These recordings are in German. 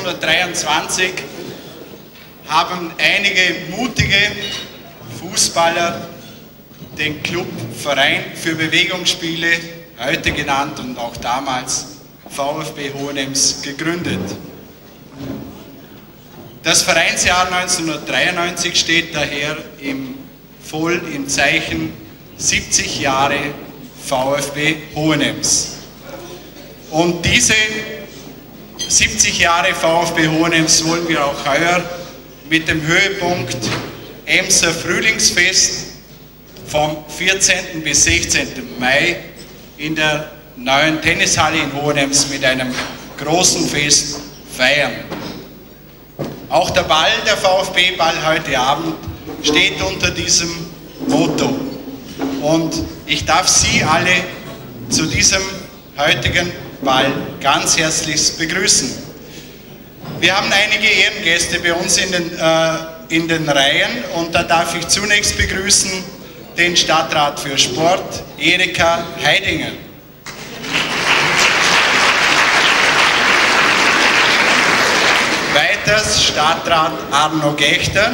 1923 haben einige mutige Fußballer den Club Verein für Bewegungsspiele, heute genannt und auch damals VfB Hohenems, gegründet. Das Vereinsjahr 1993 steht daher voll im Zeichen 70 Jahre VfB Hohenems. Und diese 70 Jahre VfB Hohenems wollen wir auch heuer mit dem Höhepunkt Emser Frühlingsfest vom 14. bis 16. Mai in der neuen Tennishalle in Hohenems mit einem großen Fest feiern. Auch der Ball, der VfB-Ball heute Abend, steht unter diesem Motto. Und ich darf Sie alle zu diesem heutigen Ball ganz herzlich begrüßen. Wir haben einige Ehrengäste bei uns in den Reihen und da darf ich zunächst begrüßen den Stadtrat für Sport, Erika Heidinger. Weiters Stadtrat Arno Gechter.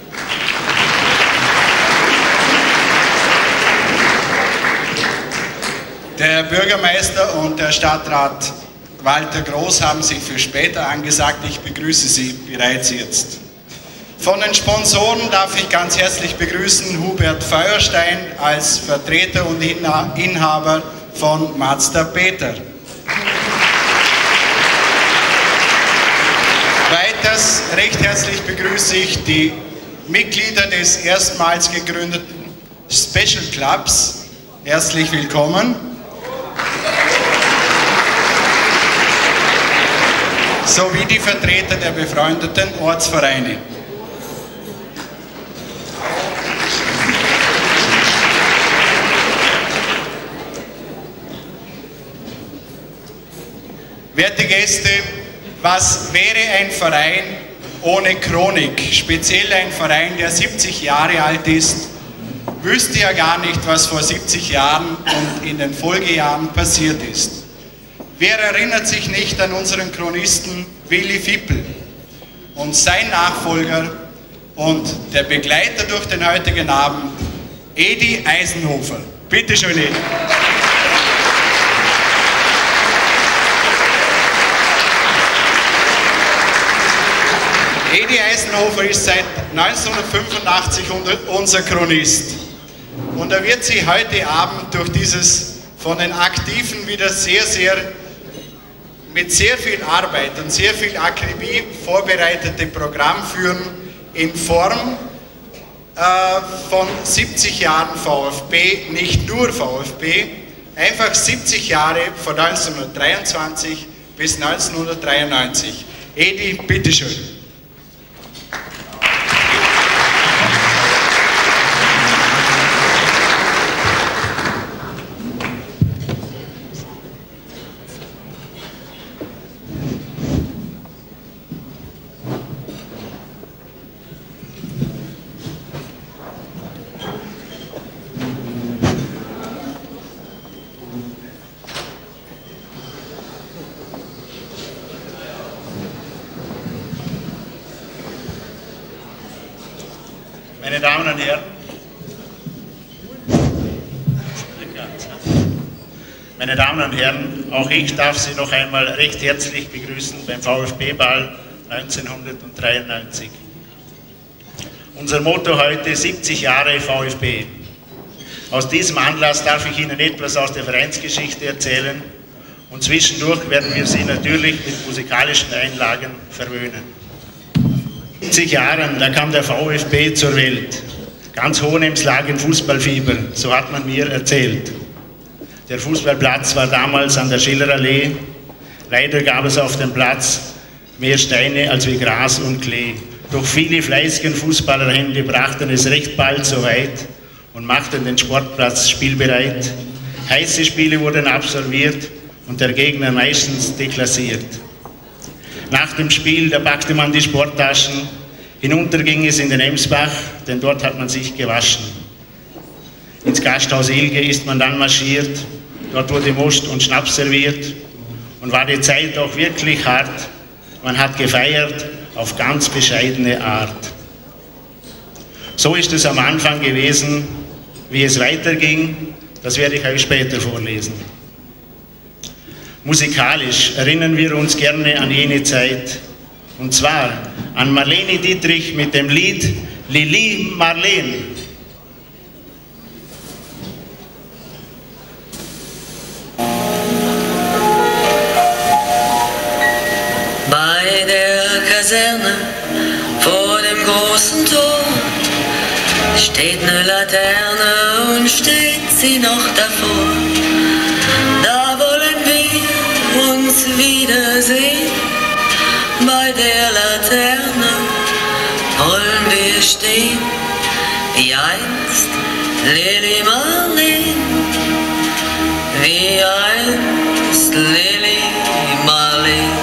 Der Bürgermeister und der Stadtrat Walter Groß haben sich für später angesagt. Ich begrüße Sie bereits jetzt. Von den Sponsoren darf ich ganz herzlich begrüßen Hubert Feuerstein als Vertreter und Inhaber von Mazda Peter. Weiters recht herzlich begrüße ich die Mitglieder des erstmals gegründeten Special Clubs. Herzlich willkommen. Sowie die Vertreter der befreundeten Ortsvereine. Werte Gäste, was wäre ein Verein ohne Chronik? Speziell ein Verein, der 70 Jahre alt ist, wüsste ja gar nicht, was vor 70 Jahren und in den Folgejahren passiert ist. Wer erinnert sich nicht an unseren Chronisten Willi Vippel und sein Nachfolger und der Begleiter durch den heutigen Abend, Edi Eisenhofer. Bitte schön, Edi. Edi Eisenhofer ist seit 1985 unser Chronist. Und er wird Sie heute Abend durch dieses von den Aktiven wieder mit sehr viel Arbeit und sehr viel Akribie vorbereitete Programm führen in Form von 70 Jahren VfB, nicht nur VfB, einfach 70 Jahre von 1923 bis 1993. Edi, bitteschön. Meine Damen und Herren, auch ich darf Sie noch einmal recht herzlich begrüßen beim VfB-Ball 1993. Unser Motto heute: 70 Jahre VfB. Aus diesem Anlass darf ich Ihnen etwas aus der Vereinsgeschichte erzählen und zwischendurch werden wir Sie natürlich mit musikalischen Einlagen verwöhnen. 70 Jahren, da kam der VfB zur Welt. Ganz Hohenems lag im Fußballfieber, so hat man mir erzählt. Der Fußballplatz war damals an der Schillerallee. Leider gab es auf dem Platz mehr Steine als wie Gras und Klee. Doch viele fleißige Fußballerhände brachten es recht bald so weit und machten den Sportplatz spielbereit. Heiße Spiele wurden absolviert und der Gegner meistens deklassiert. Nach dem Spiel, da packte man die Sporttaschen, hinunter ging es in den Emsbach, denn dort hat man sich gewaschen. Ins Gasthaus Ilge ist man dann marschiert, dort wurde Most und Schnaps serviert und war die Zeit auch wirklich hart. man hat gefeiert auf ganz bescheidene Art. So ist es am Anfang gewesen. Wie es weiterging, das werde ich euch später vorlesen. Musikalisch erinnern wir uns gerne an jene Zeit, und zwar an Marlene Dietrich mit dem Lied Lili Marleen. Bei der Kaserne vor dem großen Tor steht eine Laterne und steht sie noch davor. Da wollen wir uns wiedersehen. Bei der Laterne wollen wir stehen, wie einst Lili Marleen, wie einst Lili Marleen.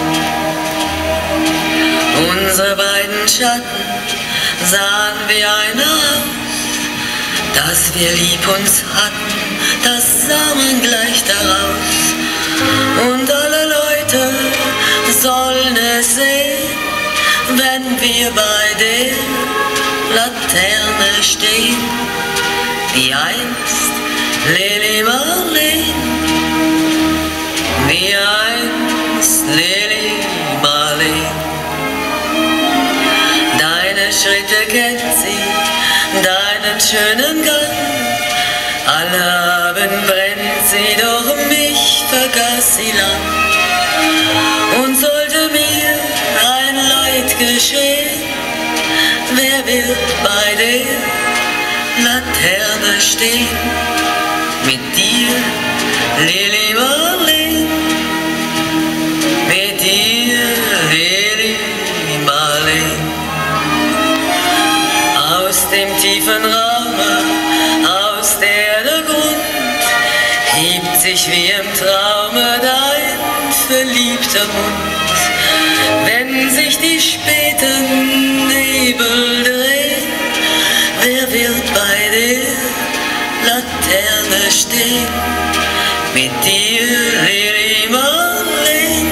Unsere beiden Schatten sahen wie einer aus, dass wir lieb uns hatten, das sah man gleich daraus. Und alle Leute sollen es sehen, wenn wir bei der Laterne stehen, wie einst Lili Marleen, wie einst Lili Marleen. Deine Schritte kennt sie, deinen schönen Gang, alle Abend brennt sie, doch mich vergaß sie lang. Und sollte mir ein Leid geschehen, wer wird bei der Laterne stehen? Mit dir, Lili Marleen, mit dir, Lili Marleen. Aus dem tiefen Raume, aus der Grund, hebt sich wie im Traume dein verliebter Mund. Wenn sich die späten Nebel drehen, wer wird bei der Laterne stehen? Mit dir, Lili Marleen,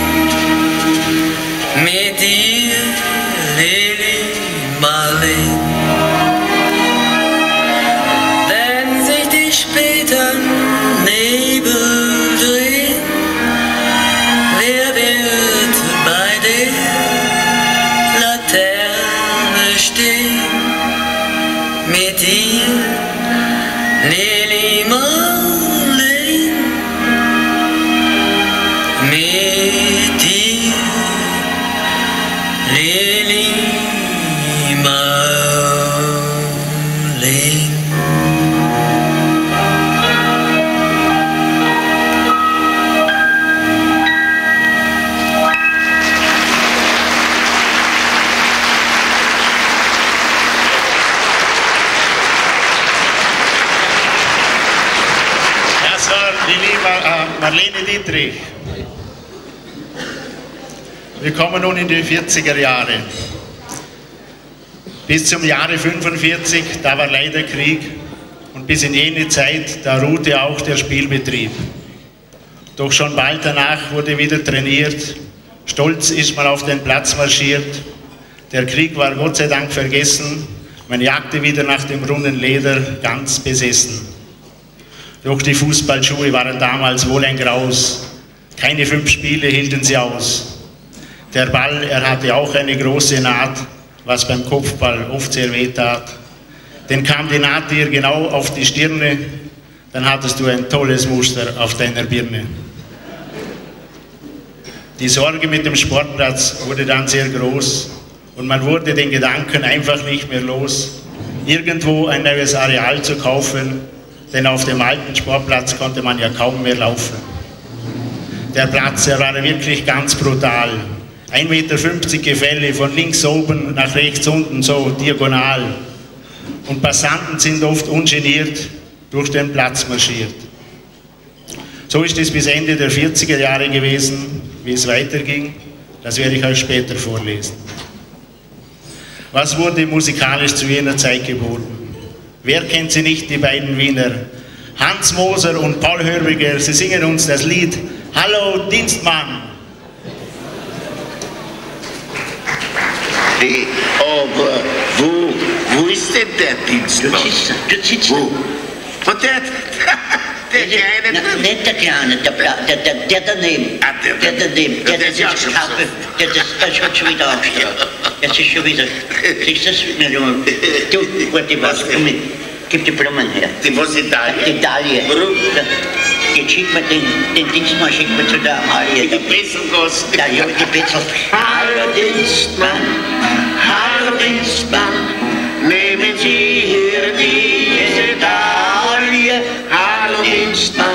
mit dir, Lili Marleen. Wenn sich die späten Nebel drehen, wer wird bei der Laterne stehen? Mit dir, Lili Marleen, mit dir, Lili Marleen. Das war die Marlene Dietrich. Wir kommen nun in die 40er Jahre. Bis zum Jahre 45, da war leider Krieg, und bis in jene Zeit, da ruhte auch der Spielbetrieb. Doch schon bald danach wurde wieder trainiert, stolz ist man auf den Platz marschiert. Der Krieg war Gott sei Dank vergessen, man jagte wieder nach dem runden Leder, ganz besessen. Doch die Fußballschuhe waren damals wohl ein Graus, keine 5 Spiele hielten sie aus. Der Ball, er hatte auch eine große Naht, was beim Kopfball oft sehr weh tat. Denn kam die Naht dir genau auf die Stirne, dann hattest du ein tolles Muster auf deiner Birne. Die Sorge mit dem Sportplatz wurde dann sehr groß und man wurde den Gedanken einfach nicht mehr los, irgendwo ein neues Areal zu kaufen, denn auf dem alten Sportplatz konnte man ja kaum mehr laufen. Der Platz, er war wirklich ganz brutal. 1,50 Meter Gefälle, von links oben nach rechts unten, so diagonal. Und Passanten sind oft ungeniert durch den Platz marschiert. So ist es bis Ende der 40er Jahre gewesen. Wie es weiterging, das werde ich euch später vorlesen. Was wurde musikalisch zu jener Zeit geboten? Wer kennt sie nicht, die beiden Wiener? Hans Moser und Paul Hörbiger, sie singen uns das Lied Hallo Dienstmann. Hey, aber wo ist denn der Dienstmann? Dort sitzt er. Wo? Und der Kleine? Nicht der Kleine, der daneben. Ah, der daneben. der ist ja auch schon Kappe, der hat schon wieder aufgestrahlt. Jetzt ist schon wieder. Siehst du das? Du, warte, was? Komm mit. Gib die Blumen her. Die was in Italien? Die Dalie. Warum? Jetzt schickt man den Dienstmann schickt man zu der Amalie. Die Betzelkosten. Ja, die Betzel. Hallo Dienstmann, nehmen Sie hier diese Dalie. Hallo Dienstmann,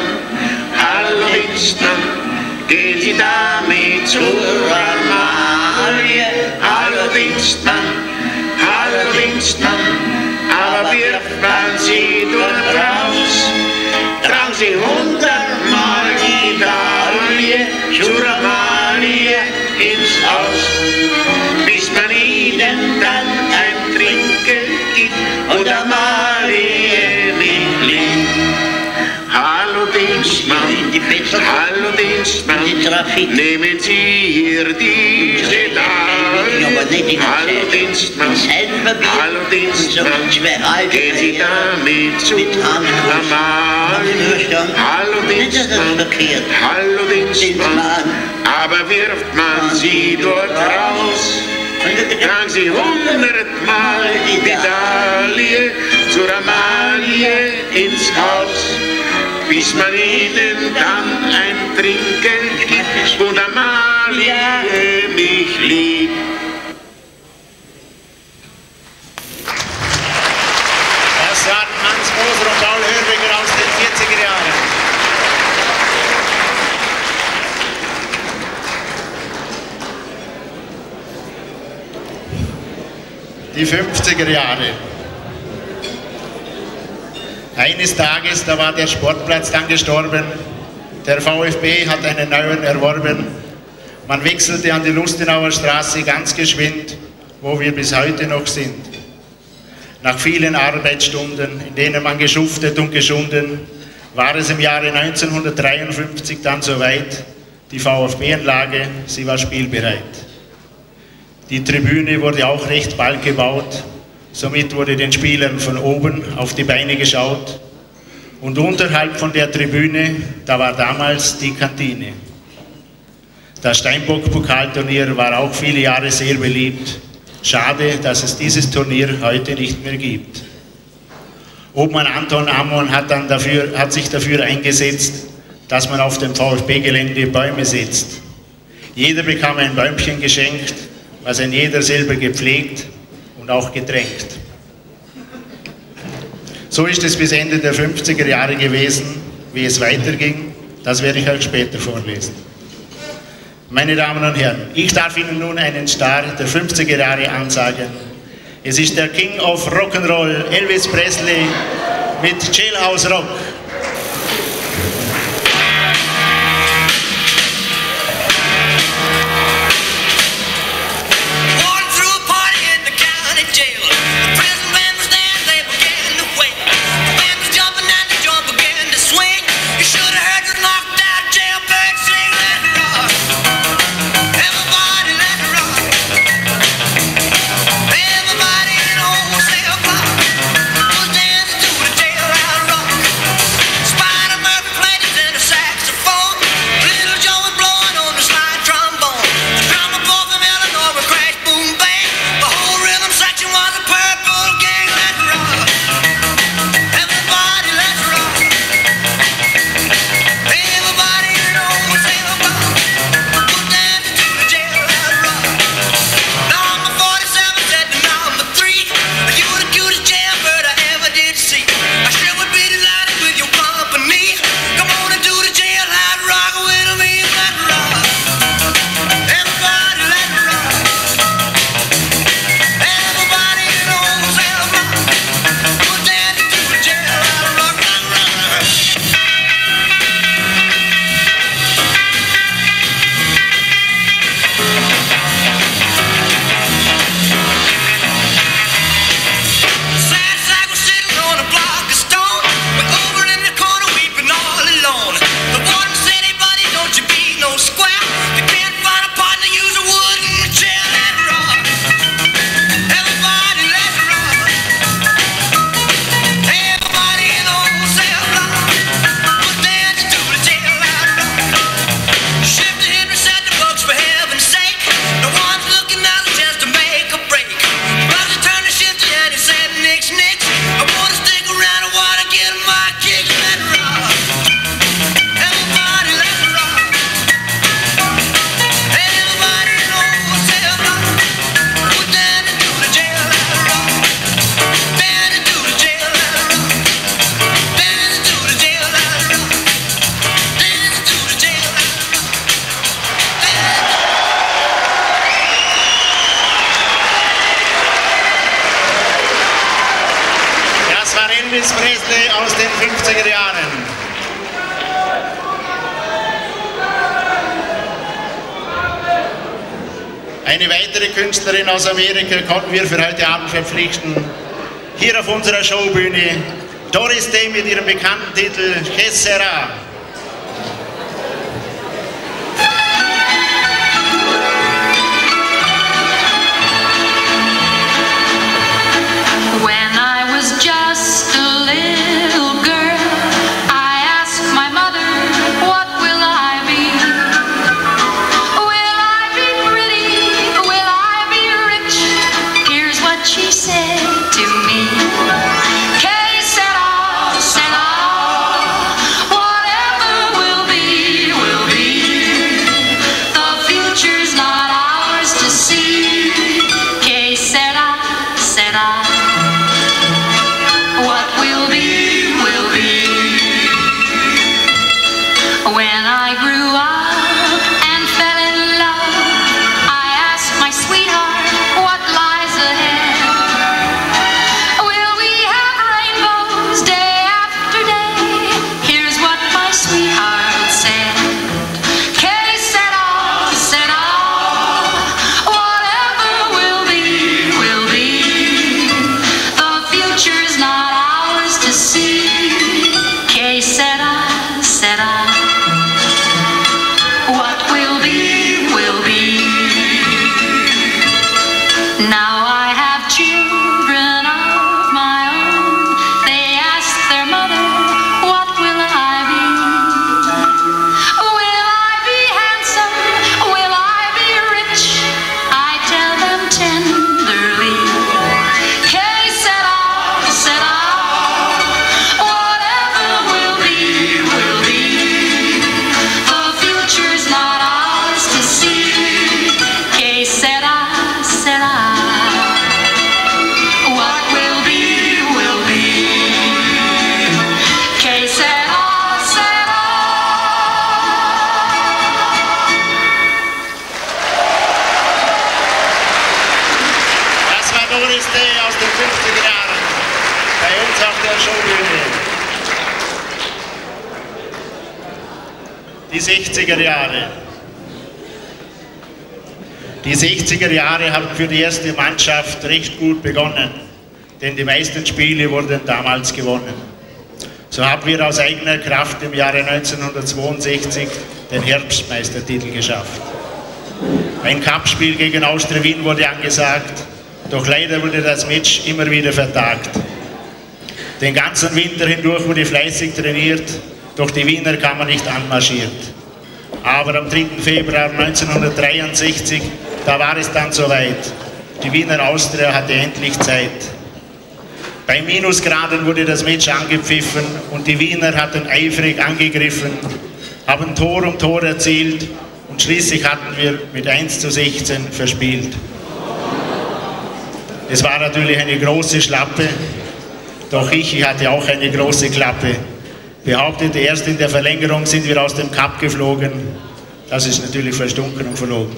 gehen Sie damit zur Amalie. Hallo Dienstmann, aber wirft man sie dort raus, tragen Sie 100-mal die Dalie zur Amalie ins Haus, bis man ihnen dann ein Trinken gibt und Amalie mich liebt. Hallo Dienstmann, nehmen Sie hier diese Dalie. Hallo Dienstmann, gehen Sie damit zu Amalie. Hallo Dienstmann, aber wirft man sie dort raus, tragen Sie 100-mal die Dalie zur Amalie ins Haus, bis man ihnen dann ein Trinken gibt und Amalie mich liebt. Das waren Hans Moser und Paul Hörbiger aus den 40er Jahren. Die 50er Jahre. Eines Tages, da war der Sportplatz dann gestorben, der VfB hat einen neuen erworben. Man wechselte an die Lustenauer Straße ganz geschwind, wo wir bis heute noch sind. Nach vielen Arbeitsstunden, in denen man geschuftet und geschunden, war es im Jahre 1953 dann soweit, die VfB-Anlage, sie war spielbereit. Die Tribüne wurde auch recht bald gebaut. Somit wurde den Spielern von oben auf die Beine geschaut. Und unterhalb von der Tribüne, da war damals die Kantine. Das Steinbock-Pokalturnier war auch viele Jahre sehr beliebt. Schade, dass es dieses Turnier heute nicht mehr gibt. Obmann Anton Amon hat sich dafür eingesetzt, dass man auf dem VfB-Gelände Bäume setzt. Jeder bekam ein Bäumchen geschenkt, was ein jeder selber gepflegt und auch getränkt. So ist es bis Ende der 50er Jahre gewesen. Wie es weiterging, das werde ich euch später vorlesen. Meine Damen und Herren, ich darf Ihnen nun einen Star der 50er Jahre ansagen. Es ist der King of Rock'n'Roll, Elvis Presley mit Jailhouse Rock. Everybody in the whole cell block was dancing to the jailhouse rock. Elvis Presley aus den 50er Jahren. Eine weitere Künstlerin aus Amerika konnten wir für heute Abend verpflichten. Hier auf unserer Showbühne Doris Day mit ihrem bekannten Titel Que Sera. When I was just a little girl, I asked my mother, what will I be? Will I be pretty? Will I be rich? Here's what she said to me. Que sera, sera. Whatever will be, will be. The future's not ours to see. Que sera, sera. What will be, will be. When I grew up and fell in love, I asked my sweetheart, what lies ahead? Will we have rainbows day after day? Here's what my sweetheart said. Que sera, sera. Whatever will be, will be. The future's not ours to see. Que sera, sera. What will be, will be. Now I have children of my own. They ask their mother, what will I be? Will I be handsome? Will I be rich? I tell them tenderly. Que sera, sera. Whatever will be, will be. The future's not ours to see. Que sera, sera. What will be, will be. Que sera, sera. Das war Doris Day aus den 50er Jahren. Bei uns auf der Showbühne. Die 60er Jahre. Die 60er Jahre haben für die erste Mannschaft recht gut begonnen, denn die meisten Spiele wurden damals gewonnen. So haben wir aus eigener Kraft im Jahre 1962 den Herbstmeistertitel geschafft. Ein Cupspiel gegen Austria Wien wurde angesagt, doch leider wurde das Match immer wieder vertagt. Den ganzen Winter hindurch wurde fleißig trainiert, doch die Wiener kamen nicht anmarschiert. Aber am 3. Februar 1963, da war es dann soweit. Die Wiener Austria hatte endlich Zeit. Bei Minusgraden wurde das Match angepfiffen und die Wiener hatten eifrig angegriffen, haben Tor um Tor erzielt und schließlich hatten wir mit 1:16 verspielt. Es war natürlich eine große Schlappe, doch ich hatte auch eine große Klappe. Behauptete, erst in der Verlängerung sind wir aus dem Cup geflogen. Das ist natürlich verstunken und verlogen.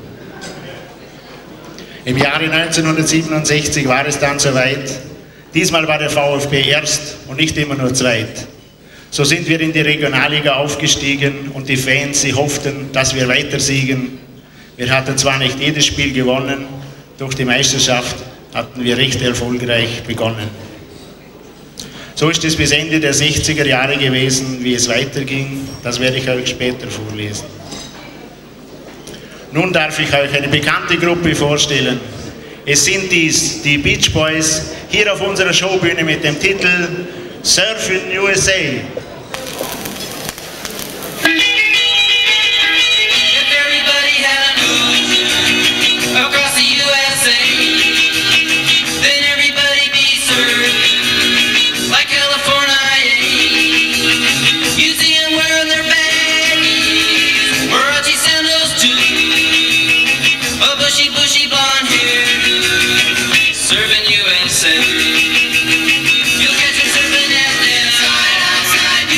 Im Jahre 1967 war es dann soweit. Diesmal war der VfB erst und nicht immer nur zweit. So sind wir in die Regionalliga aufgestiegen und die Fans, sie hofften, dass wir weiter siegen. Wir hatten zwar nicht jedes Spiel gewonnen, doch die Meisterschaft hatten wir recht erfolgreich begonnen. So ist es bis Ende der 60er Jahre gewesen. Wie es weiterging, das werde ich euch später vorlesen. Nun darf ich euch eine bekannte Gruppe vorstellen. Es sind dies die Beach Boys, hier auf unserer Showbühne mit dem Titel Surf in USA. Bushy blonde hair, surfing USA. You'll catch him surfing at the outside.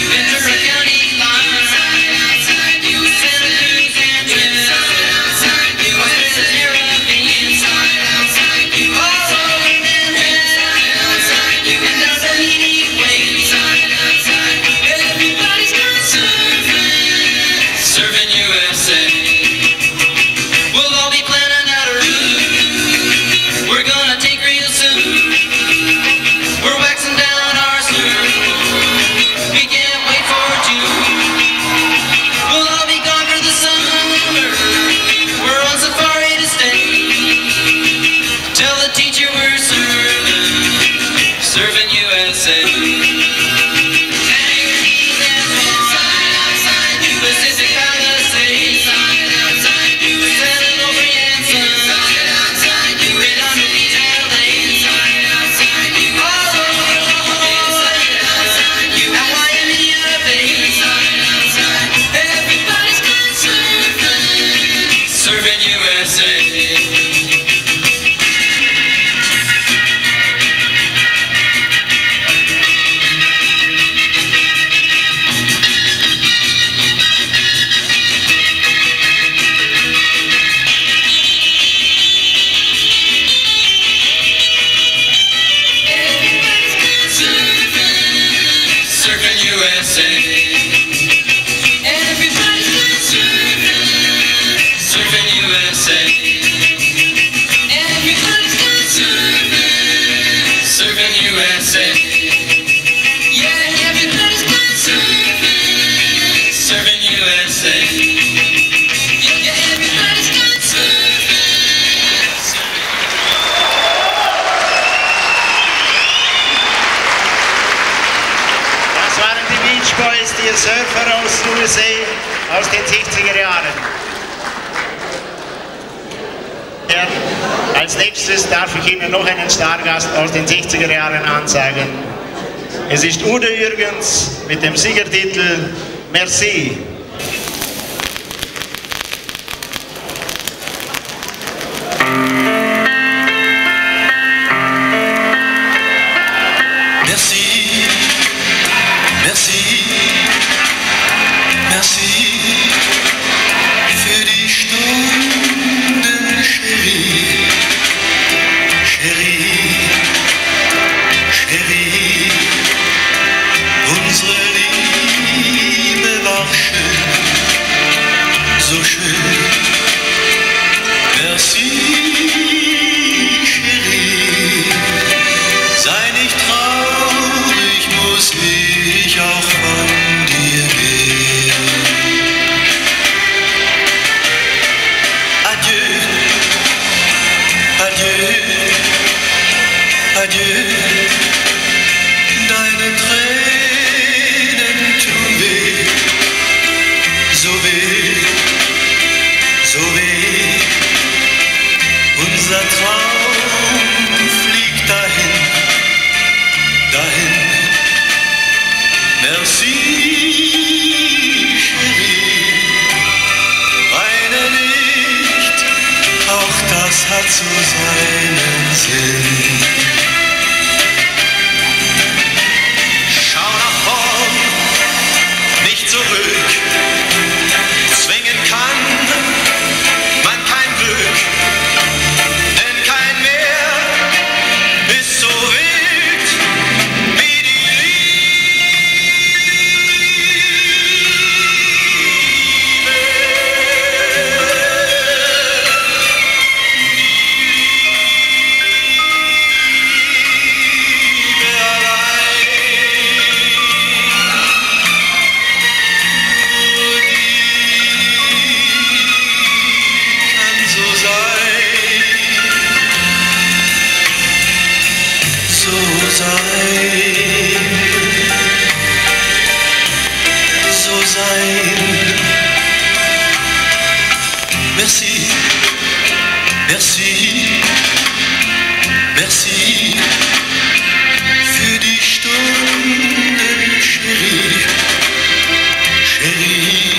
USA. Everybody's gone surfing, surfing USA. Everybody's gone surfing, surfing USA. Yeah, everybody's gone surfing, surfing USA. Yeah, everybody's gone surfing, surfing. Das waren die Beach Boys, die Surfer aus USA aus den 60er Jahren. Ja, als nächstes darf ich Ihnen noch einen Stargast aus den 60er Jahren ansagen. Es ist Udo Jürgens mit dem Siegertitel Merci. Merci, merci, merci für die Stunden, Chérie, Chérie, Chérie. Unsere Liebe war schön, so schön. Merci, Chérie. Sei nicht traurig, muss ich auch von dir gehen. Adieu, adieu, adieu. Deine Tränen tun weh, so weh, so weh. Unser Traum fliegt dahin, dahin. Merci, Chérie. Weine nicht, auch das hat so seinen Sinn. Schau nach vorn, nicht zurück. Zwingen kann man kein Glück, denn kein Meer ist so wild wie die Liebe allein. Nur die kann so sein, so sein, so sein. Merci, merci, merci für die Stunden, Chérie, Chérie,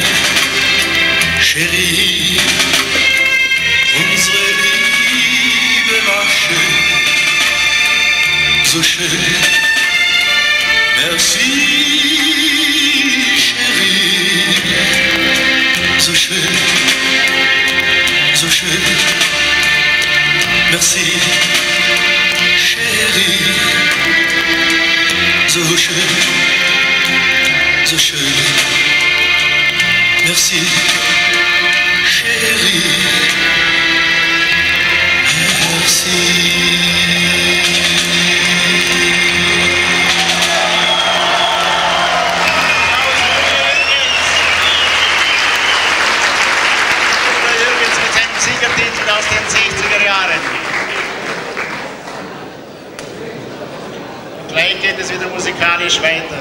Chérie. Unsere Liebe war schön, so schön. Merci, Chérie, so schön, so schön. Merci, Chérie, so schön, so schön. Merci, Chérie, merci. Udo Jürgens mit seinem Siegertitel aus den 60er Jahren. Und gleich geht es wieder musikalisch weiter.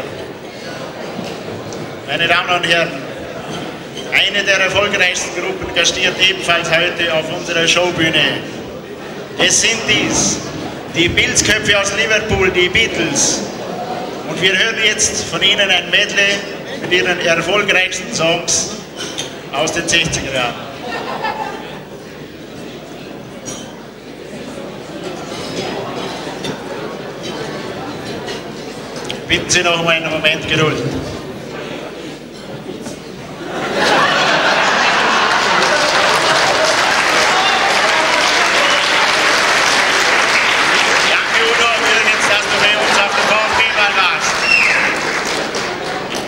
Meine Damen und Herren, eine der erfolgreichsten Gruppen gastiert ebenfalls heute auf unserer Showbühne. Es sind die Pilzköpfe aus Liverpool, die Beatles. Und wir hören jetzt von ihnen ein Medley mit ihren erfolgreichsten Songs aus den 60er Jahren. Bitten Sie noch um einen Moment Geduld. Danke Udo, übrigens, dass du bei uns auf dem VfB-Ball warst.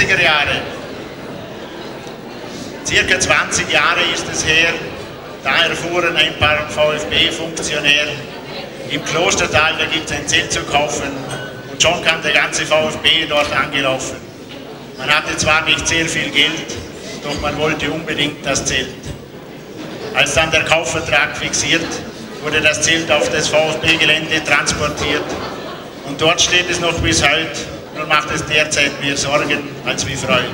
70er Jahre. Circa 20 Jahre ist es her, da erfuhren ein paar VfB-Funktionäre im Klostertal, da gibt es ein Zelt zu kaufen und schon kam der ganze VfB dort angelaufen. Man hatte zwar nicht sehr viel Geld, doch man wollte unbedingt das Zelt. Als dann der Kaufvertrag fixiert, wurde das Zelt auf das VfB-Gelände transportiert und dort steht es noch bis heute, nur macht es derzeit mehr Sorgen als wie Freude.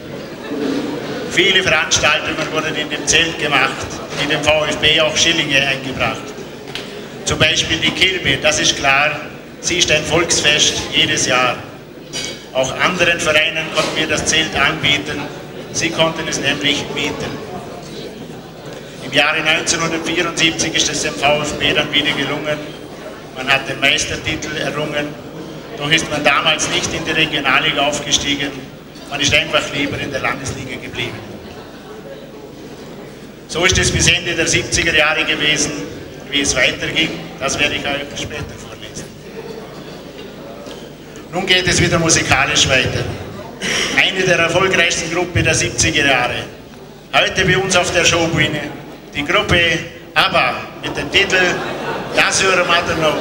Viele Veranstaltungen wurden in dem Zelt gemacht, die dem VfB auch Schillinge eingebracht. Zum Beispiel die Kilbe, das ist klar, sie ist ein Volksfest jedes Jahr. Auch anderen Vereinen konnten wir das Zelt anbieten, sie konnten es nämlich mieten. Im Jahre 1974 ist es dem VfB dann wieder gelungen, man hat den Meistertitel errungen, doch ist man damals nicht in die Regionalliga aufgestiegen, man ist einfach lieber in der Landesliga geblieben. So ist es bis Ende der 70er Jahre gewesen. Wie es weiterging, das werde ich euch später vorlesen. Nun geht es wieder musikalisch weiter. Eine der erfolgreichsten Gruppen der 70er Jahre. Heute bei uns auf der Showbühne die Gruppe ABBA mit dem Titel Does Your Mother Know?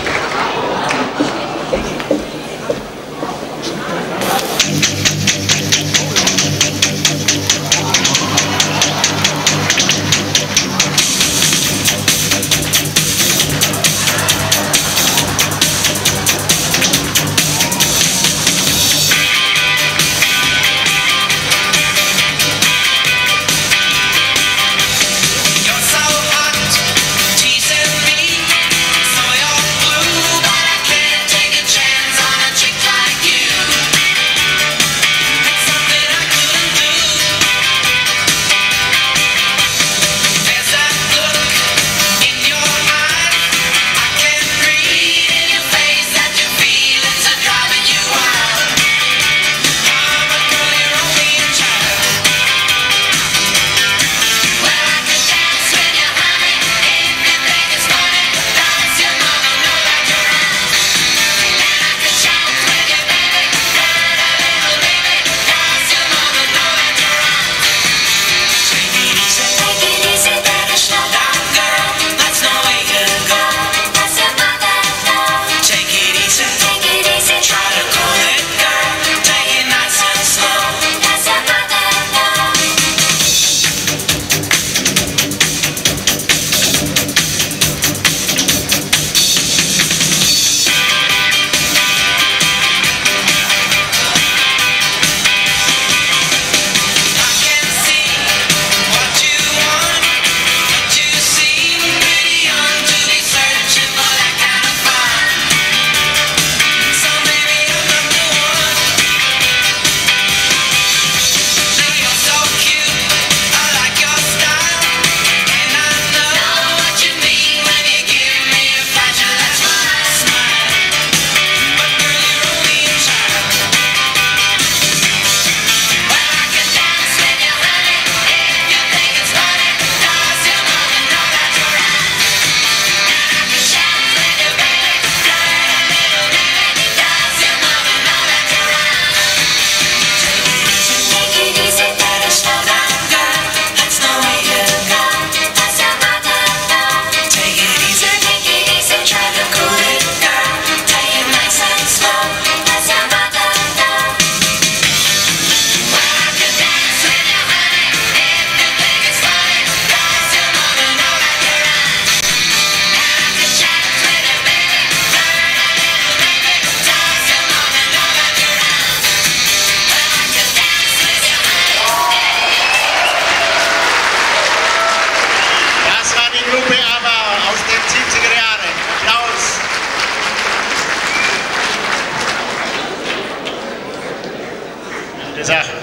Sache.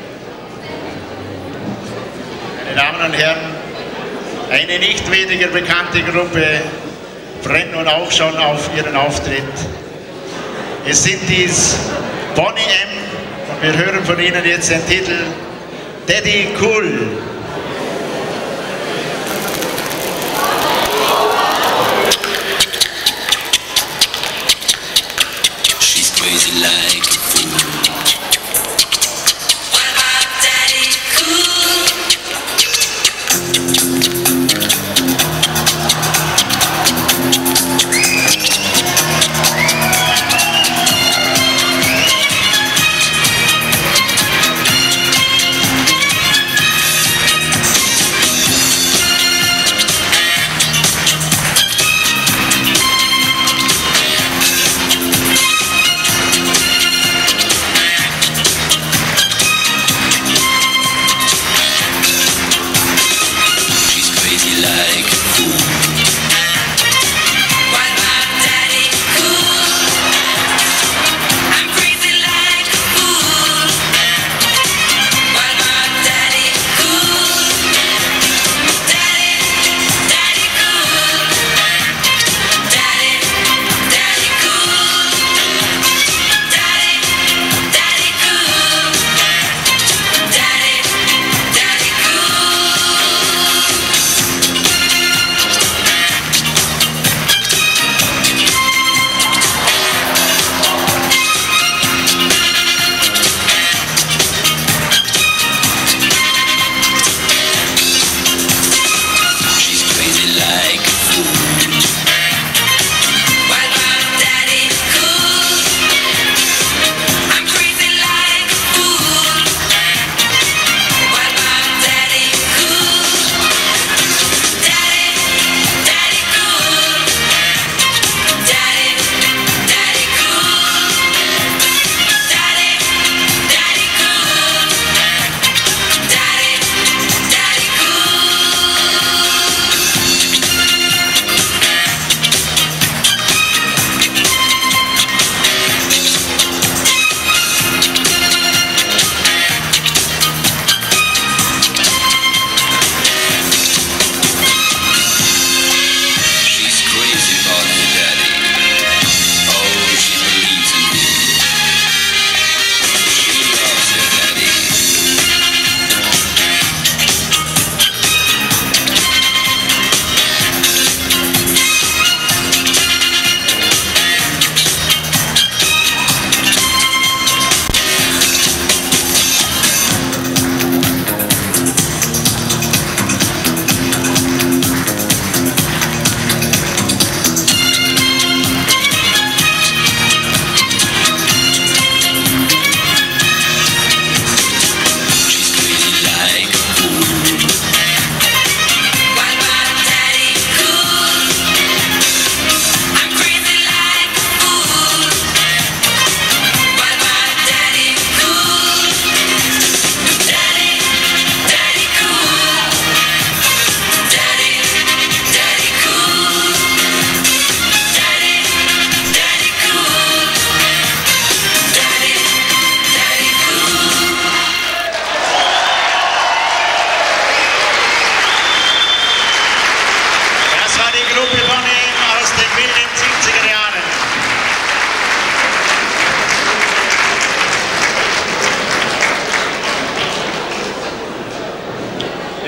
Meine Damen und Herren, eine nicht weniger bekannte Gruppe brennt nun auch schon auf ihren Auftritt. Es sind dies Boney M. und wir hören von ihnen jetzt den Titel Daddy Cool. She's crazy like the fool.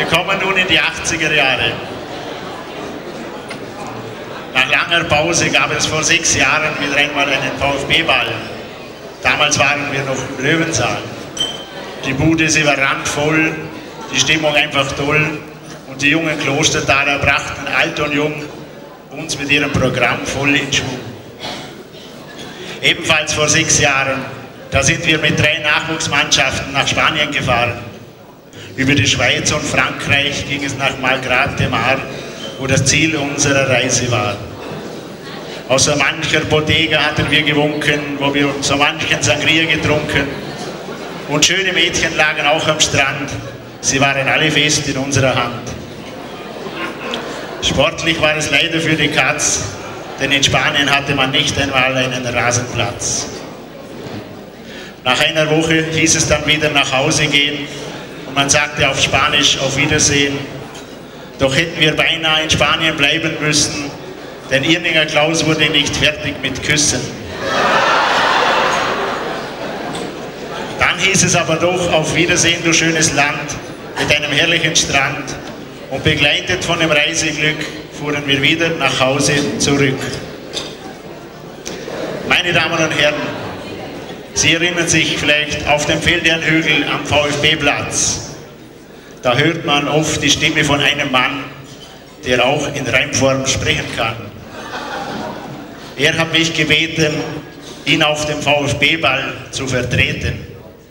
kommen nun in die 80er Jahre. Nach langer Pause gab es vor 6 Jahren wieder einmal einen VfB-Ball. Damals waren wir noch im Löwensaal. Die Bude, sie war randvoll, die Stimmung einfach toll und die jungen Klostertaler brachten alt und jung uns mit ihrem Programm voll in Schwung. Ebenfalls vor 6 Jahren, da sind wir mit 3 Nachwuchsmannschaften nach Spanien gefahren. Über die Schweiz und Frankreich ging es nach Malgrat de Mar, wo das Ziel unserer Reise war. Aus so mancher Bodega hatten wir gewunken, wo wir so manchen Sangria getrunken. Und schöne Mädchen lagen auch am Strand, sie waren alle fest in unserer Hand. Sportlich war es leider für die Katz, denn in Spanien hatte man nicht einmal einen Rasenplatz. Nach einer Woche hieß es dann wieder nach Hause gehen und man sagte auf Spanisch auf Wiedersehen. Doch hätten wir beinahe in Spanien bleiben müssen, denn Irninger Klaus wurde nicht fertig mit Küssen. Dann hieß es aber doch auf Wiedersehen, du schönes Land, mit einem herrlichen Strand. Und begleitet von dem Reiseglück fuhren wir wieder nach Hause zurück. Meine Damen und Herren, Sie erinnern sich vielleicht auf dem Feldherrnhügel am VfB-Platz. Da hört man oft die Stimme von einem Mann, der auch in Reimform sprechen kann. Er hat mich gebeten, ihn auf dem VfB-Ball zu vertreten.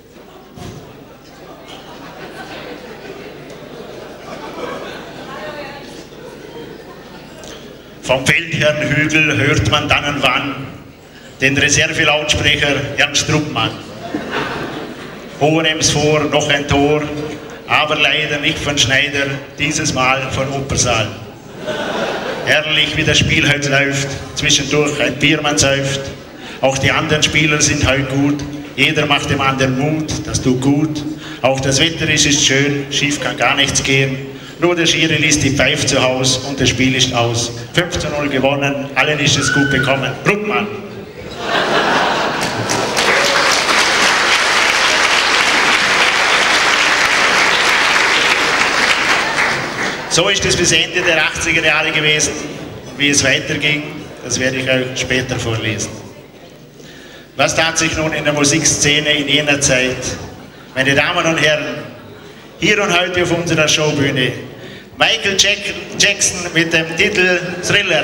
Vom Feldherrnhügel hört man dann und wann den Reservelautsprecher Ernst Truppmann. Hohenems vor, noch ein Tor, aber leider nicht von Schneider, dieses Mal von Oppersaal. Herrlich, wie das Spiel heute läuft, zwischendurch ein Biermann säuft. Auch die anderen Spieler sind heute gut, jeder macht dem anderen Mut, das tut gut. Auch das Wetter ist schön, schief kann gar nichts gehen. Nur der Schiri ließ die Pfeife zu Haus und das Spiel ist aus. 5:0 gewonnen, allen ist es gut bekommen. Bruckmann. So ist es bis Ende der 80er Jahre gewesen. Und wie es weiterging, das werde ich euch später vorlesen. Was tat sich nun in der Musikszene in jener Zeit? Meine Damen und Herren, hier und heute auf unserer Showbühne Michael Jackson mit dem Titel Thriller.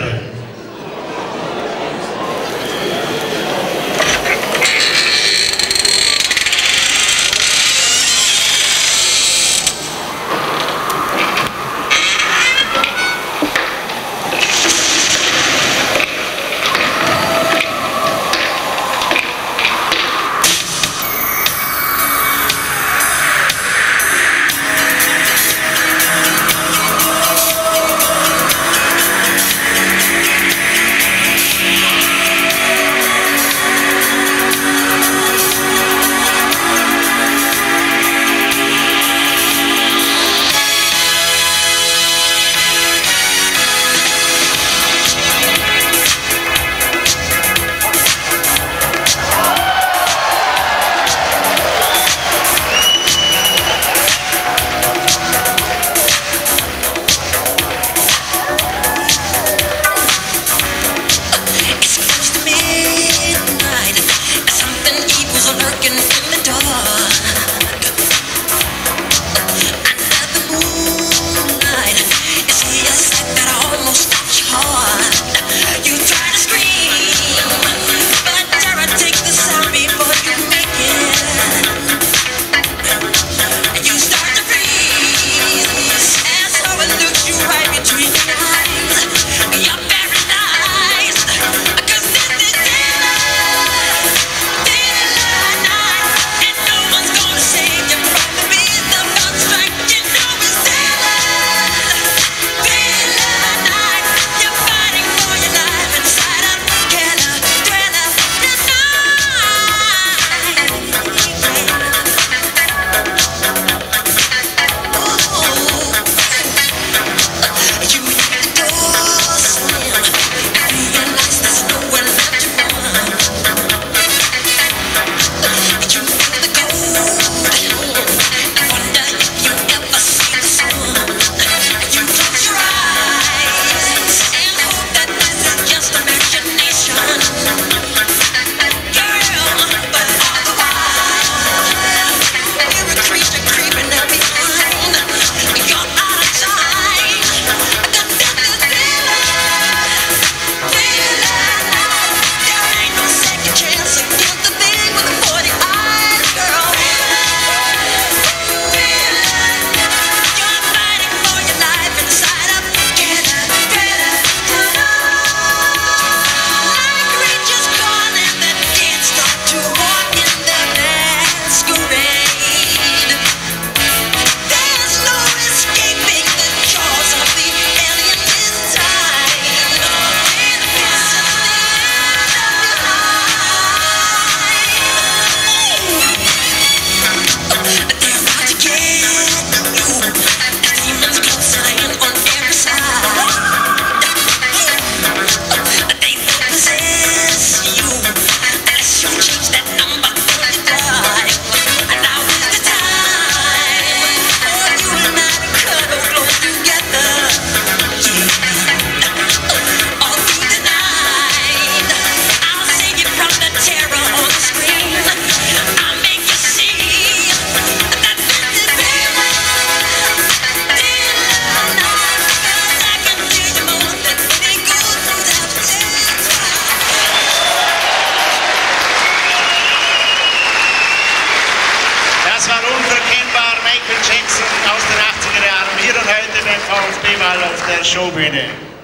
Volleyball auf der Showbühne.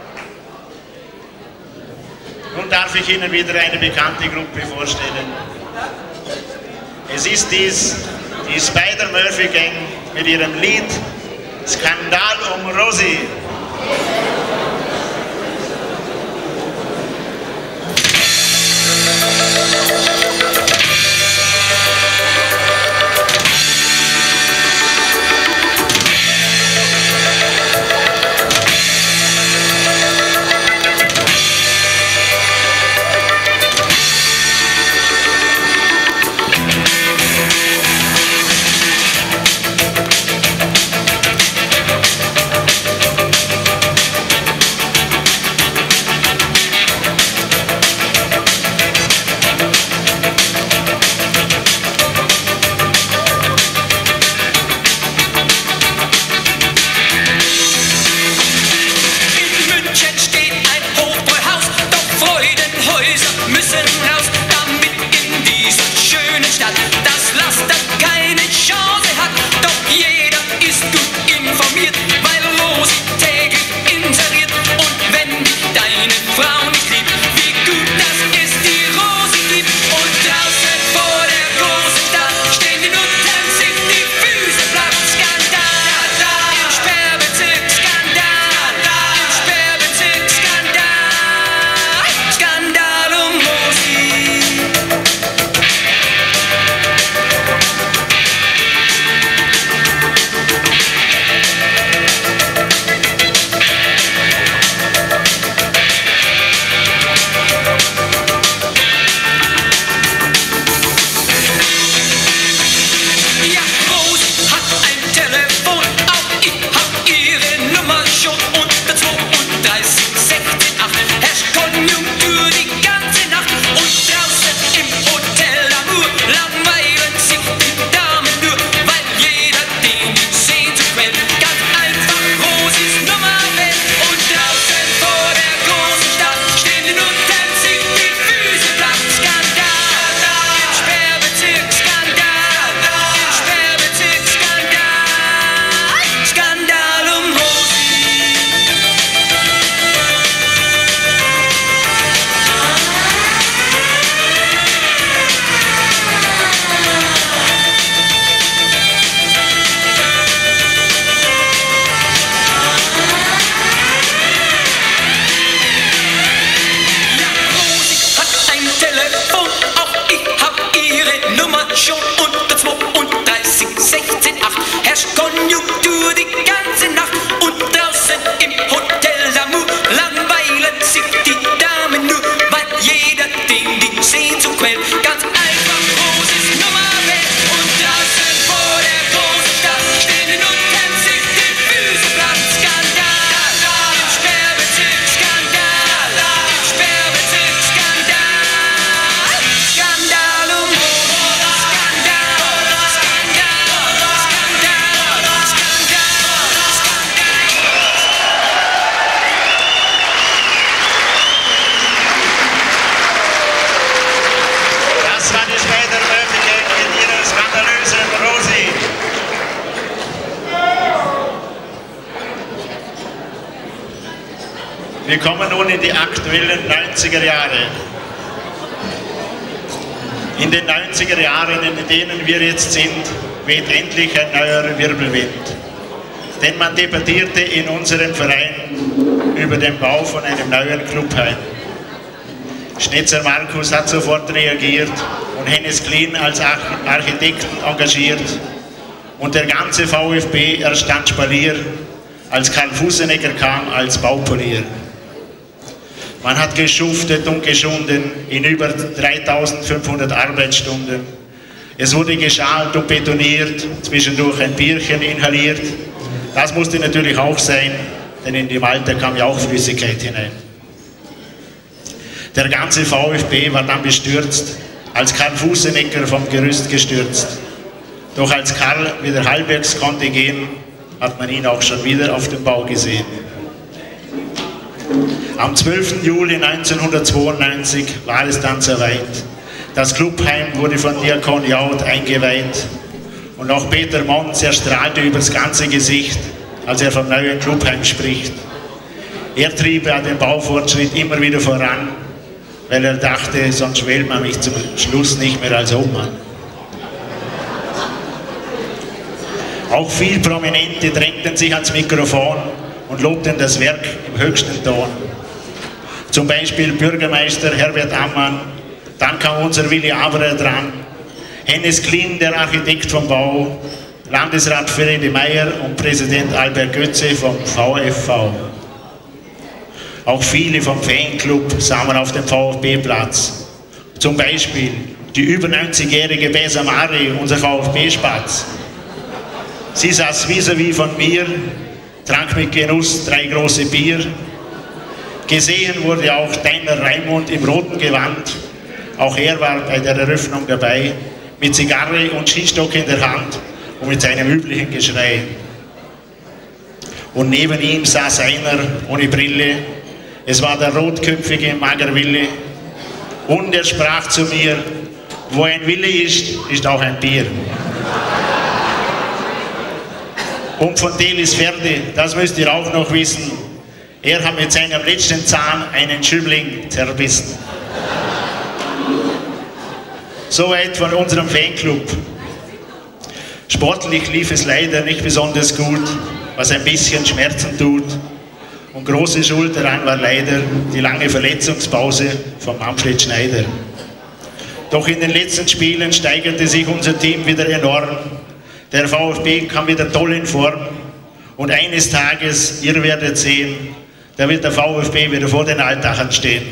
Nun darf ich Ihnen wieder eine bekannte Gruppe vorstellen. Es ist die Spider-Murphy Gang mit ihrem Lied Skandal um Rosi. Wir kommen nun in die aktuellen 90er Jahre. In den 90er Jahren, in denen wir jetzt sind, weht endlich ein neuer Wirbelwind. Denn man debattierte in unserem Verein über den Bau von einem neuen Clubheim. Schnitzer Markus hat sofort reagiert und Hennes Klien als Architekten engagiert. Und der ganze VfB erstand Spalier, als Karl Fussenegger kam als Baupolier. Man hat geschuftet und geschunden in über 3500 Arbeitsstunden. Es wurde geschalt und betoniert, zwischendurch ein Bierchen inhaliert. Das musste natürlich auch sein, denn in dem Alter kam ja auch Flüssigkeit hinein. Der ganze VfB war dann bestürzt, als Karl Fussenegger vom Gerüst gestürzt. Doch als Karl wieder halbwegs konnte gehen, hat man ihn auch schon wieder auf dem Bau gesehen. Am 12. Juli 1992 war es dann soweit. Das Clubheim wurde von Diakon Jaud eingeweiht und auch Peter Mons erstrahlte übers ganze Gesicht, als er vom neuen Clubheim spricht. Er trieb ja den Baufortschritt immer wieder voran, weil er dachte, sonst wählt man mich zum Schluss nicht mehr als Obmann. Auch viele Prominente drängten sich ans Mikrofon und lobten das Werk im höchsten Ton. Zum Beispiel Bürgermeister Herbert Ammann, dann kam unser Willi Averer dran, Hennes Klin, der Architekt vom Bau, Landesrat Fredi Meyer und Präsident Albert Götze vom VfV. Auch viele vom Fanclub sahen auf dem VfB-Platz. Zum Beispiel die über 90-jährige Besa Mari, unser VfB-Spatz. Sie saß vis-à-vis von mir, trank mit Genuss 3 große Bier. Gesehen wurde auch Deiner Raimund im roten Gewand. Auch er war bei der Eröffnung dabei, mit Zigarre und Skistock in der Hand und mit seinem üblichen Geschrei. Und neben ihm saß einer ohne Brille. Es war der rotköpfige Magerwille. Und er sprach zu mir, wo ein Wille ist, ist auch ein Bier. Und von Delis Pferde, das müsst ihr auch noch wissen, er hat mit seinem letzten Zahn einen Schübling zerbissen. Soweit von unserem Fanclub. Sportlich lief es leider nicht besonders gut, was ein bisschen Schmerzen tut. Und große Schuld daran war leider die lange Verletzungspause von Manfred Schneider. Doch in den letzten Spielen steigerte sich unser Team wieder enorm. Der VfB kam wieder toll in Form. Und eines Tages, ihr werdet sehen, da wird der VfB wieder vor den Altachern stehen.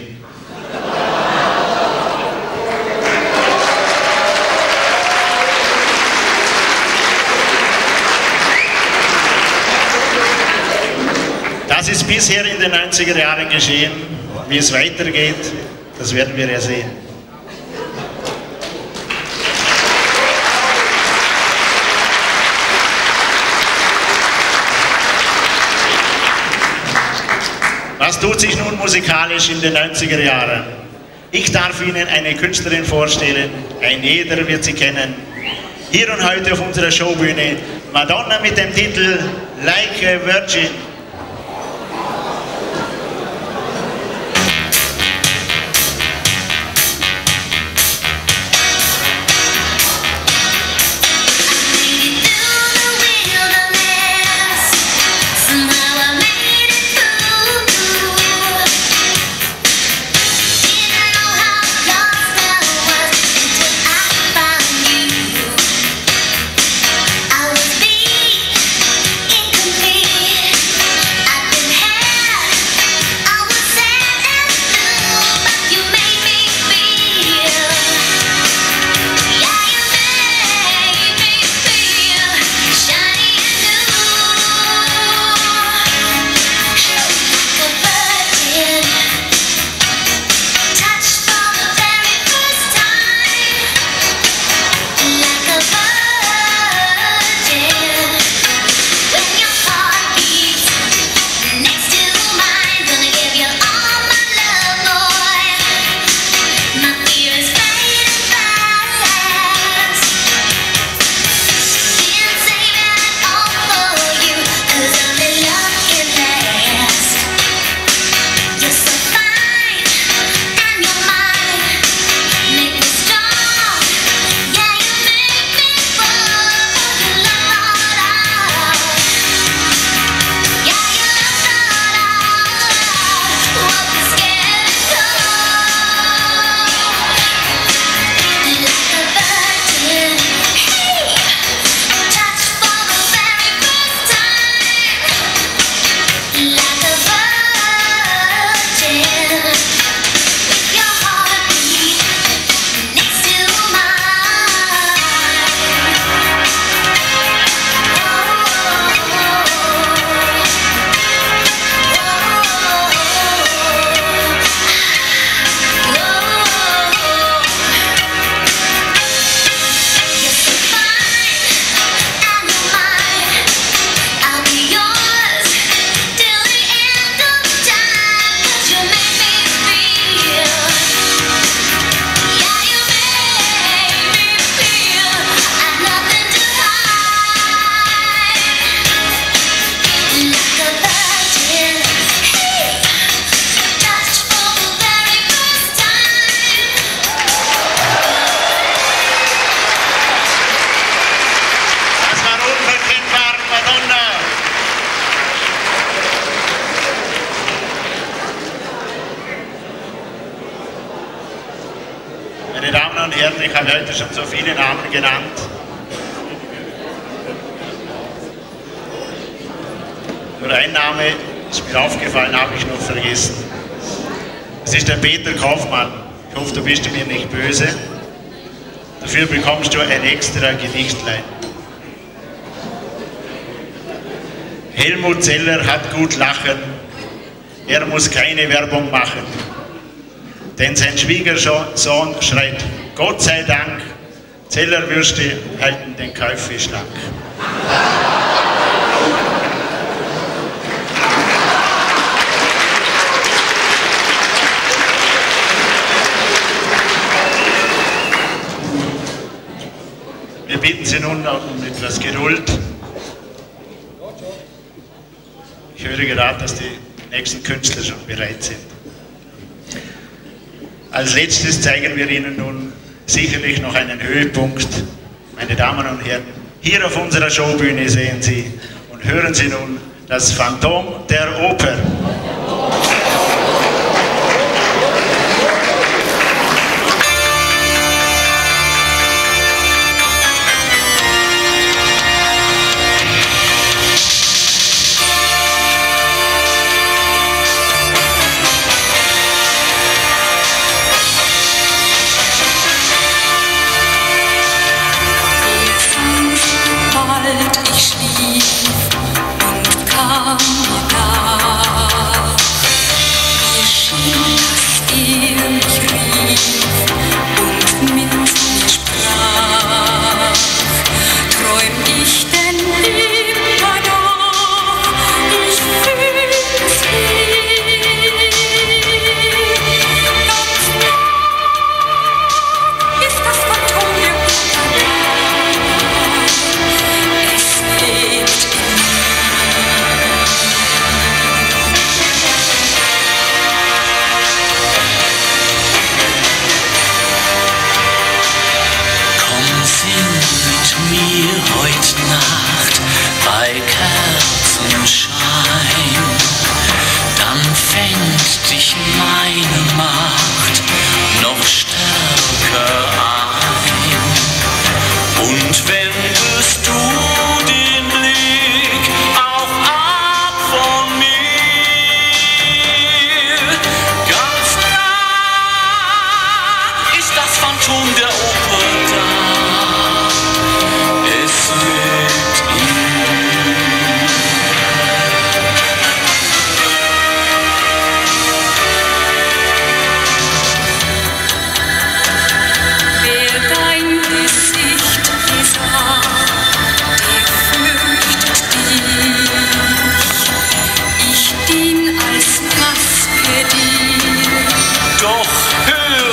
Das ist bisher in den 90er Jahren geschehen. Wie es weitergeht, das werden wir ja sehen. Was tut sich nun musikalisch in den 90er Jahren? Ich darf Ihnen eine Künstlerin vorstellen, ein jeder wird sie kennen. Hier und heute auf unserer Showbühne Madonna mit dem Titel Like a Virgin. I was being incomplete. Meine Damen und Herren, ich habe heute schon so viele Namen genannt. Nur ein Name ist mir aufgefallen, habe ich noch vergessen. Es ist der Peter Kaufmann. Ich hoffe, du bist mir nicht böse. Dafür bekommst du ein extra Gedichtlein. Helmut Zeller hat gut lachen. Er muss keine Werbung machen. Denn sein Schwiegersohn schreit, Gott sei Dank, Zellerwürste halten den Käufer schlank. Wir bitten Sie nun um etwas Geduld. Ich höre gerade, dass die nächsten Künstler schon bereit sind. Als letztes zeigen wir Ihnen nun sicherlich noch einen Höhepunkt. Meine Damen und Herren, hier auf unserer Showbühne sehen Sie und hören Sie nun das Phantom der Oper.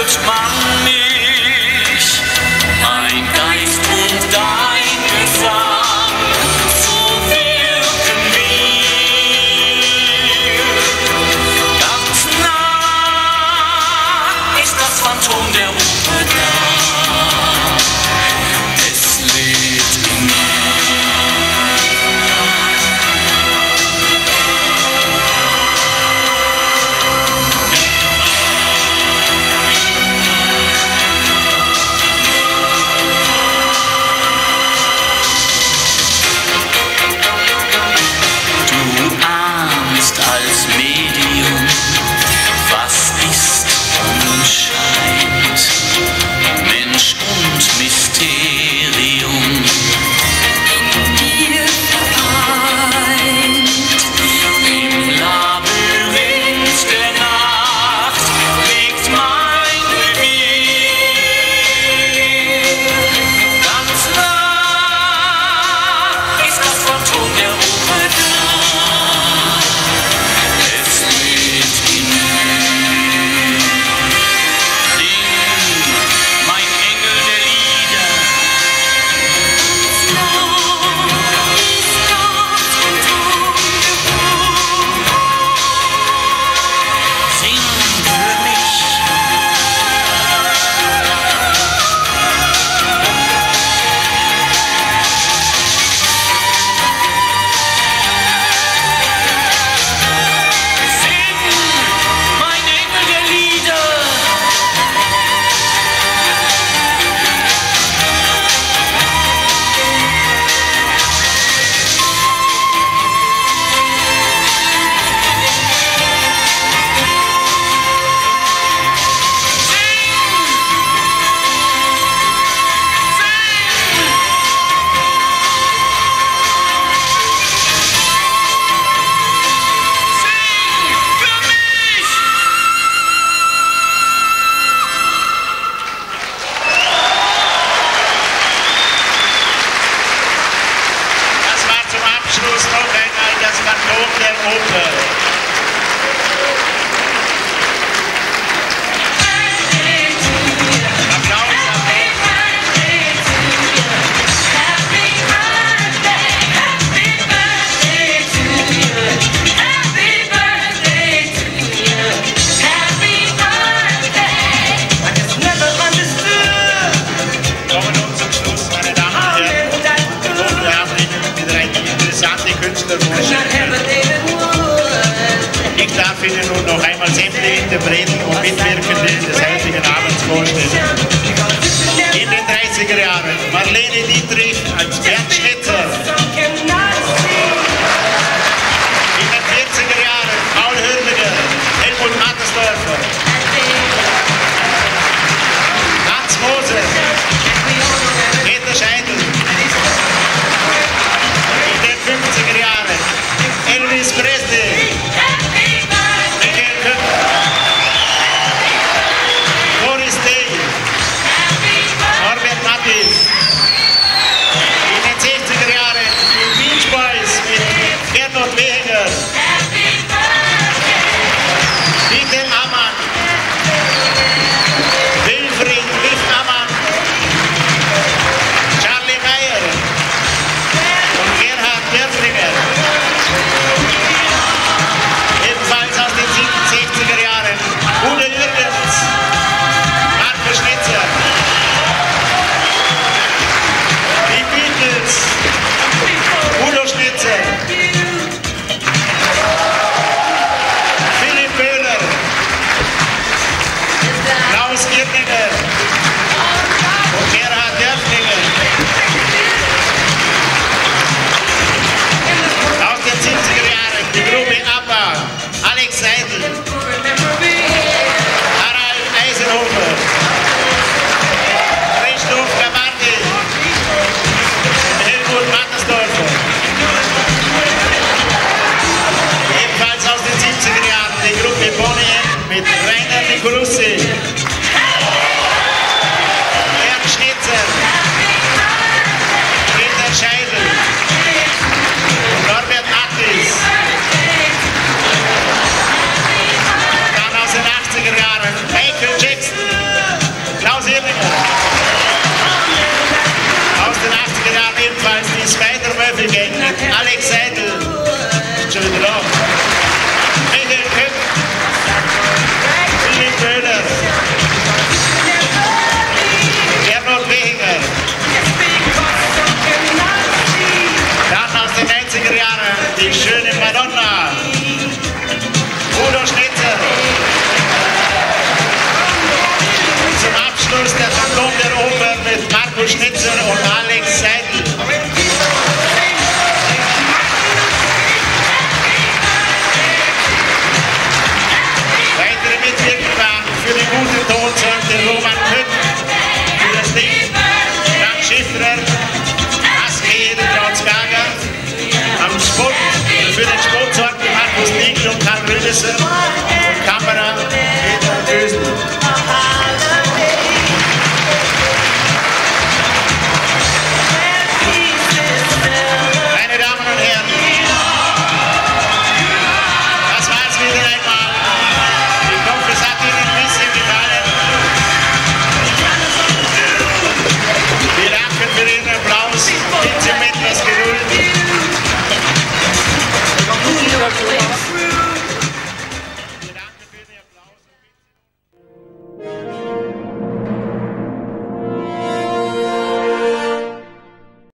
Mein Geist und dein Gesang. Oper. Ich darf Ihnen nun noch einmal sämtliche Interpreten und Mitwirkende des heutigen Abends vorstellen. In den 30er Jahren Marlene Dietrich als Bernd Schnitzer. In den 40er Jahren Paul Hörniger, Helmut Mattersdorfer, Hans Moser, Peter Scheidl. In den 50er Jahren Elvis Presley, Michael Köppen, Boris Day, Norbert Mattis. In den 60er Jahren die Beach Boys mit Gernot Wehinger, Dieter Ammann, Wilfried Ammann, Charlie Meyer und Gerhard Dörflinger. Ebenfalls aus den 60er Jahren Udo Jürgens, Marco Schnitzer, die Beatles, Udo Schnitzer, Philipp Böhler, Klaus Girninger und Gerhard Dörflinger. Aus den 70er Jahren die Gruppe ABBA, Alex Seidel, Harald Eisenhofer, Christoph Gabardi, Helmut Mattersdorfer. Ebenfalls aus den 70er Jahren die Gruppe Bonnie mit Rainer Nicolussi, Bernd Schnitzer, Peter Scheidl und Norbert Mattis. Dann aus den 80er Jahren Michael Jackson, Klaus Irlinger. Aus den 80er Jahren ebenfalls die Spider-Murphy-Gang mit Alex Seidel, schon wieder da. Michael Köppen, Philipp Böhler, Gernot Wehinger. Dann aus den 90er Jahren die schöne Madonna, Udo Schnitzer. Und zum Abschluss der Phantom der Oper mit Marco Schnitzer und Alex Seidel. Weitere Mitwirkung für den guten Ton sorgte Roman Köpp, für das Lied Frank Schiffrer, Askeel Trautz-Gager, am Sport, für den Sport sorgte Markus Niegel und Karl Rüdesser.